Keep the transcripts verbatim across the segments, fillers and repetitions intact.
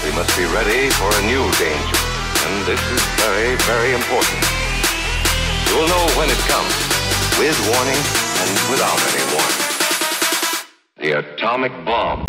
We must be ready for a new danger, and this is very, very important. You'll know when it comes, with warning and without any warning. The atomic bomb.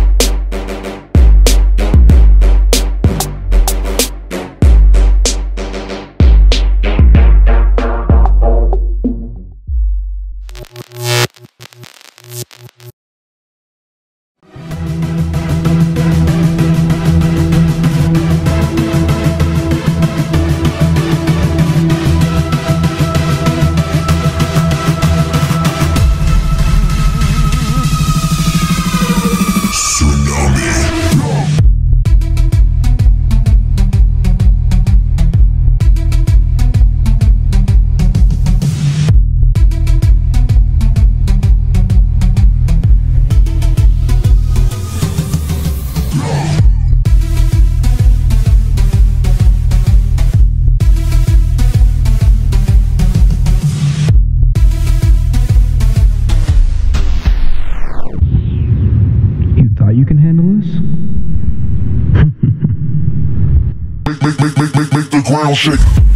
You can handle this? make, make, make, make, make the ground shake.